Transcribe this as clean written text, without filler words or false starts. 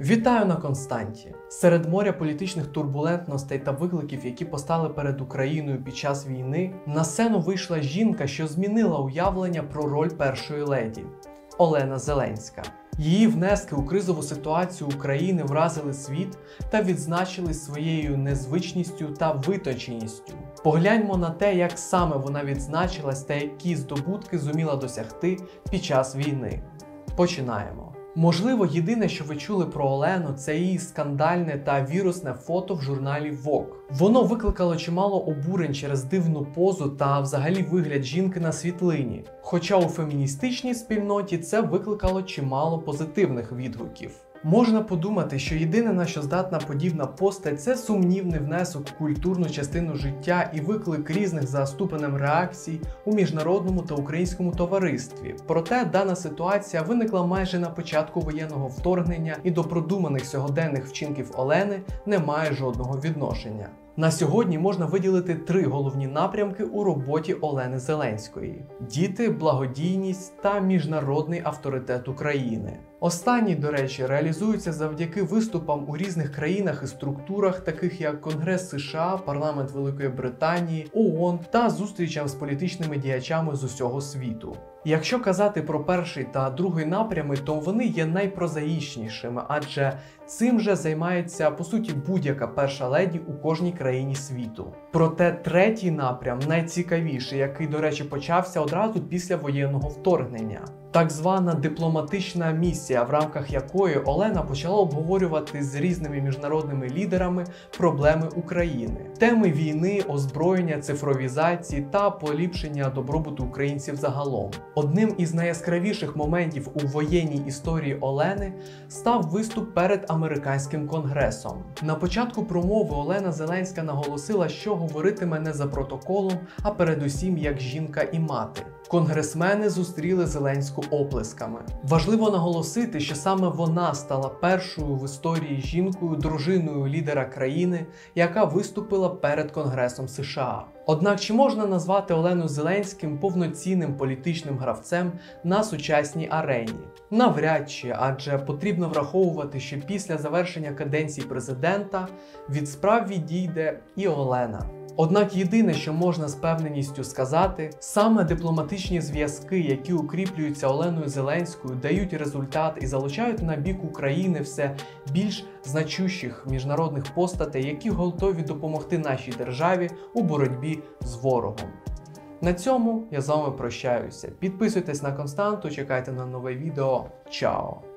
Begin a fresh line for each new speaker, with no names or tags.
Вітаю на Константі! Серед моря політичних турбулентностей та викликів, які постали перед Україною під час війни, на сцену вийшла жінка, що змінила уявлення про роль першої леді – Олена Зеленська. Її внески у кризову ситуацію України вразили світ та відзначились своєю незвичністю та витонченістю. Погляньмо на те, як саме вона відзначилась та які здобутки зуміла досягти під час війни. Починаємо. Можливо, єдине, що ви чули про Олену, це її скандальне та вірусне фото в журналі Vogue. Воно викликало чимало обурень через дивну позу та взагалі вигляд жінки на світлині. Хоча у феміністичній спільноті це викликало чимало позитивних відгуків. Можна подумати, що єдине, на що здатна подібна постать – це сумнівний внесок у культурну частину життя і виклик різних за ступенем реакцій у міжнародному та українському товаристві. Проте дана ситуація виникла майже на початку воєнного вторгнення і до продуманих сьогоденних вчинків Олени не має жодного відношення. На сьогодні можна виділити три головні напрямки у роботі Олени Зеленської – діти, благодійність та міжнародний авторитет України. Останній, до речі, реалізується завдяки виступам у різних країнах і структурах, таких як Конгрес США, Парламент Великої Британії, ООН та зустрічам з політичними діячами з усього світу. Якщо казати про перший та другий напрями, то вони є найпрозаїчнішими, адже цим же займається, по суті, будь-яка перша леді у кожній країні світу. Проте третій напрям найцікавіший, який, до речі, почався одразу після воєнного вторгнення. Так звана дипломатична місія, в рамках якої Олена почала обговорювати з різними міжнародними лідерами проблеми України. Теми війни, озброєння, цифровізації та поліпшення добробуту українців загалом. Одним із найяскравіших моментів у воєнній історії Олени став виступ перед американським конгресом. На початку промови Олена Зеленська наголосила, що говоритиме не за протоколом, а передусім як жінка і мати. Конгресмени зустріли Зеленську оплесками. Важливо наголосити, що саме вона стала першою в історії жінкою, дружиною лідера країни, яка виступила перед Конгресом США. Однак чи можна назвати Олену Зеленським повноцінним політичним гравцем на сучасній арені? Навряд чи, адже потрібно враховувати, що після завершення каденції президента від справ відійде і Олена. Однак єдине, що можна з певненістю сказати, саме дипломатичні зв'язки, які укріплюються Оленою Зеленською, дають результат і залучають на бік України все більш значущих міжнародних постатей, які готові допомогти нашій державі у боротьбі з ворогом. На цьому я з вами прощаюся. Підписуйтесь на Константу, чекайте на нове відео. Чао!